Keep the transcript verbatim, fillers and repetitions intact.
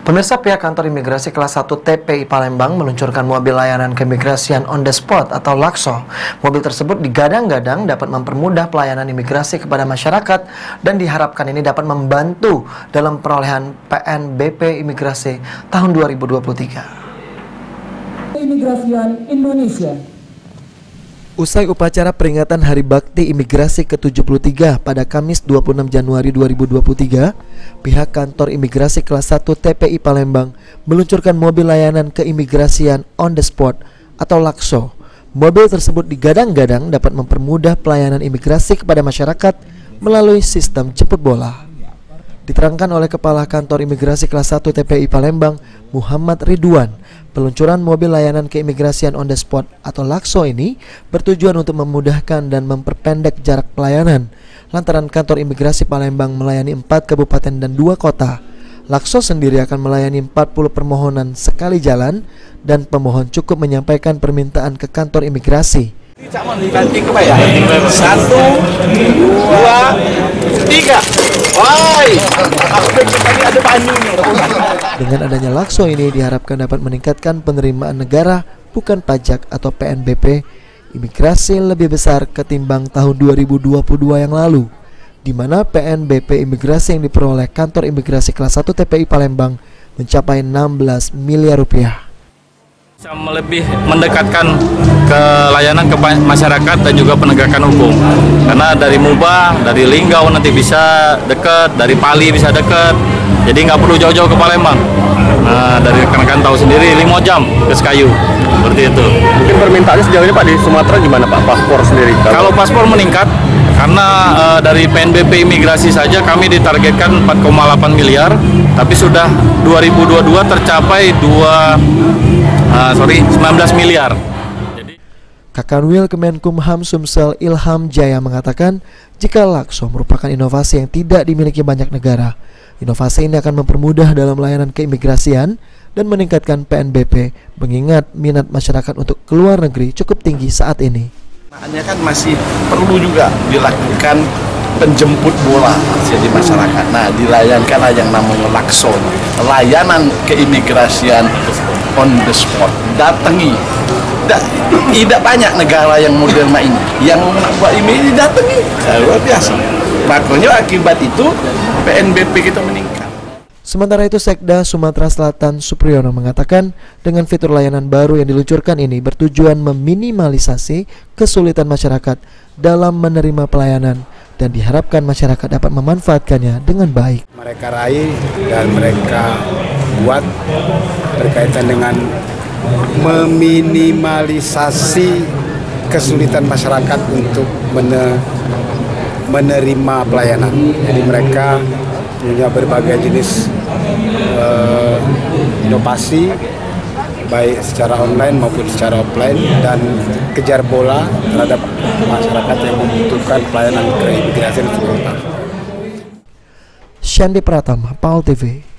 Pemirsa, pihak kantor imigrasi kelas satu T P I Palembang meluncurkan mobil layanan keimigrasian on the spot atau Lakso. Mobil tersebut digadang-gadang dapat mempermudah pelayanan imigrasi kepada masyarakat dan diharapkan ini dapat membantu dalam perolehan P N B P imigrasi tahun dua ribu dua puluh tiga. Keimigrasian Indonesia. Usai upacara peringatan Hari Bakti Imigrasi ke tujuh puluh tiga pada Kamis dua puluh enam Januari dua ribu dua puluh tiga, pihak kantor imigrasi kelas satu T P I Palembang meluncurkan mobil layanan keimigrasian on the spot atau Lakso. Mobil tersebut digadang-gadang dapat mempermudah pelayanan imigrasi kepada masyarakat melalui sistem jemput bola. Diterangkan oleh Kepala Kantor Imigrasi kelas satu T P I Palembang, Muhammad Ridwan, peluncuran mobil layanan keimigrasian on the spot atau Lakso ini bertujuan untuk memudahkan dan memperpendek jarak pelayanan. Lantaran kantor imigrasi Palembang melayani empat kabupaten dan dua kota, Lakso sendiri akan melayani empat puluh permohonan sekali jalan dan pemohon cukup menyampaikan permintaan ke kantor imigrasi. Satu, dua, tiga. Woi, Dengan adanya Lakso ini diharapkan dapat meningkatkan penerimaan negara bukan pajak atau P N B P imigrasi lebih besar ketimbang tahun dua ribu dua puluh dua yang lalu, di mana P N B P imigrasi yang diperoleh kantor imigrasi kelas satu T P I Palembang mencapai enam belas miliar rupiah. Bisa lebih mendekatkan ke layanan ke masyarakat dan juga penegakan hukum. Karena dari Mubah, dari Linggau nanti bisa dekat, dari Pali bisa dekat. Jadi nggak perlu jauh-jauh ke Palembang. Nah, dari rekan-rekan tahu sendiri lima jam ke Sekayu. Seperti itu. Mungkin permintaannya sejauh ini Pak di Sumatera gimana Pak, paspor sendiri? Kalau paspor meningkat, karena uh, dari P N B P imigrasi saja kami ditargetkan empat koma delapan miliar, tapi sudah dua ribu dua puluh dua tercapai dua uh, sorry sembilan belas miliar. Jadi... Kakanwil Kemenkumham Sumsel Ilham Jaya mengatakan, jika Lakso merupakan inovasi yang tidak dimiliki banyak negara, inovasi ini akan mempermudah dalam layanan keimigrasian dan meningkatkan P N B P, mengingat minat masyarakat untuk keluar negeri cukup tinggi saat ini. Makanya kan masih perlu juga dilakukan penjemput bola di masyarakat. Nah, dilayankanlah yang namanya Lakso, layanan keimigrasian on the spot. Datangi. Tidak banyak negara yang modern ini. Yang buat ini datangi. Luar biasa. Makanya akibat itu P N B P kita meningkat. Sementara itu, Sekda Sumatera Selatan Supriyono mengatakan dengan fitur layanan baru yang diluncurkan ini bertujuan meminimalisasi kesulitan masyarakat dalam menerima pelayanan dan diharapkan masyarakat dapat memanfaatkannya dengan baik. Mereka raih dan mereka buat berkaitan dengan meminimalisasi kesulitan masyarakat untuk menerima pelayanan. Jadi mereka punya berbagai jenis uh, inovasi baik secara online maupun secara offline dan kejar bola terhadap masyarakat yang membutuhkan pelayanan keimigrasian. Shandi Pratama, Paul T V.